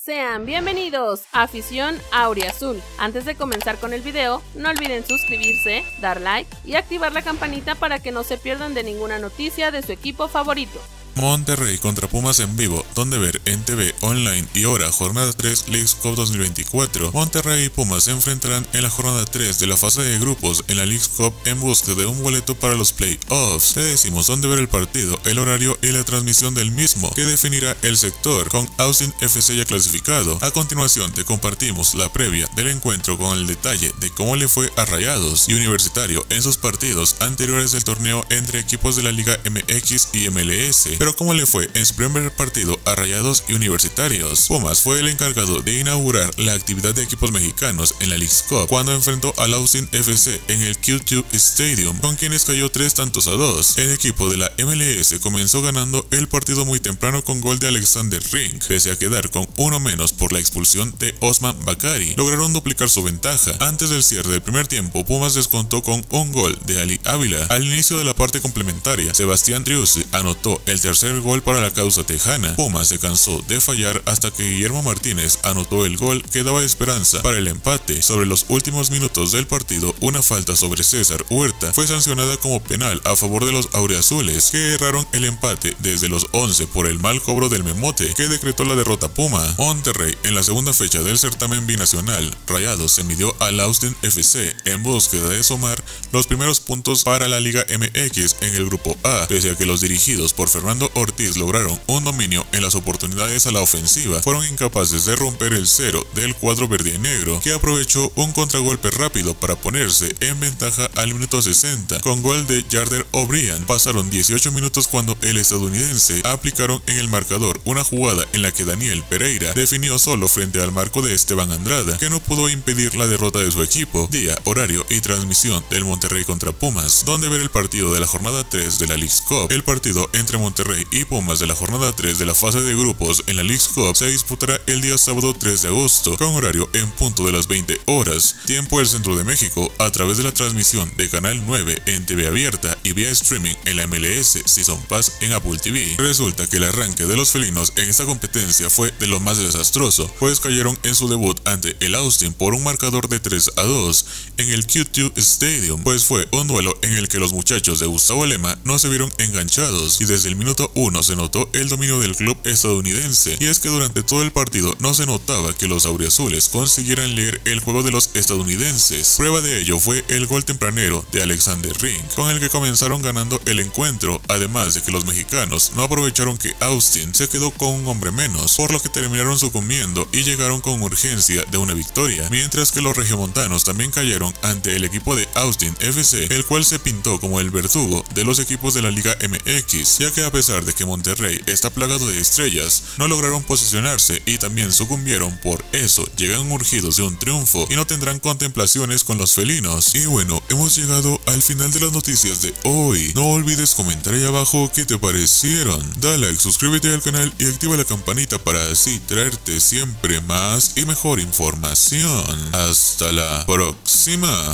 Sean bienvenidos a Afición Auriazul. Antes de comenzar con el video, no olviden suscribirse, dar like y activar la campanita para que no se pierdan de ninguna noticia de su equipo favorito. Monterrey contra Pumas en vivo, donde ver en TV online y ahora jornada 3 Leagues Cup 2024. Monterrey y Pumas se enfrentarán en la jornada 3 de la fase de grupos en la Leagues Cup en busca de un boleto para los playoffs. Te decimos dónde ver el partido, el horario y la transmisión del mismo, que definirá el sector, con Austin FC ya clasificado. A continuación te compartimos la previa del encuentro con el detalle de cómo le fue a Rayados y Universitario en sus partidos anteriores del torneo entre equipos de la Liga MX y MLS. Pero cómo le fue en su primer partido a Rayados y Universitarios. Pumas fue el encargado de inaugurar la actividad de equipos mexicanos en la Leagues Cup cuando enfrentó al Austin FC en el Q2 Stadium, con quienes cayó 3-2. El equipo de la MLS comenzó ganando el partido muy temprano con gol de Alexander Ring. Pese a quedar con uno menos por la expulsión de Osman Bakari, lograron duplicar su ventaja. Antes del cierre del primer tiempo, Pumas descontó con un gol de Ali Ávila. Al inicio de la parte complementaria, Sebastián Driussi anotó el tercer gol para la causa tejana. Pumas se cansó de fallar hasta que Guillermo Martínez anotó el gol que daba esperanza para el empate. Sobre los últimos minutos del partido, una falta sobre César Huerta fue sancionada como penal a favor de los auriazules, que erraron el empate desde los 11 por el mal cobro del Memote, que decretó la derrota Puma. Monterrey, en la segunda fecha del certamen binacional, Rayados se midió al Austin FC en búsqueda de sumar los primeros puntos para la Liga MX en el grupo A. Pese a que los dirigidos por Fernando Ortiz lograron un dominio en las oportunidades a la ofensiva, fueron incapaces de romper el cero del cuadro verde y negro, que aprovechó un contragolpe rápido para ponerse en ventaja al minuto 60 con gol de Yarder O'Brien. Pasaron 18 minutos cuando el estadounidense aplicaron en el marcador una jugada en la que Daniel Pereira definió solo frente al marco de Esteban Andrada, que no pudo impedir la derrota de su equipo. Día, horario y transmisión del Monterrey contra Pumas, donde ver el partido de la jornada 3 de la Leagues Cup. El partido entre Monterrey y Pumas de la jornada 3 de la fase de grupos en la Leagues Cup se disputará el día sábado 3 de agosto, con horario en punto de las 20 horas, tiempo del centro de México, a través de la transmisión de Canal 9 en TV abierta y vía streaming en la MLS Season Pass en Apple TV. Resulta que el arranque de los felinos en esta competencia fue de lo más desastroso, pues cayeron en su debut ante el Austin por un marcador de 3-2 en el Q2 Stadium, pues fue un duelo en el que los muchachos de Gustavo Lema no se vieron enganchados y desde el minuto 1 se notó el dominio del club estadounidense, y es que durante todo el partido no se notaba que los auriazules consiguieran leer el juego de los estadounidenses. Prueba de ello fue el gol tempranero de Alexander Ring, con el que comenzaron ganando el encuentro, además de que los mexicanos no aprovecharon que Austin se quedó con un hombre menos, por lo que terminaron sucumbiendo y llegaron con urgencia de una victoria, mientras que los regiomontanos también cayeron ante el equipo de Austin FC, el cual se pintó como el verdugo de los equipos de la Liga MX, ya que a pesar de que Monterrey está plagado de estrellas, no lograron posicionarse y también sucumbieron. Por eso llegan urgidos de un triunfo y no tendrán contemplaciones con los felinos. Y bueno, hemos llegado al final de las noticias de hoy. No olvides comentar ahí abajo qué te parecieron. Dale like, suscríbete al canal y activa la campanita para así traerte siempre más y mejor información. Hasta la próxima.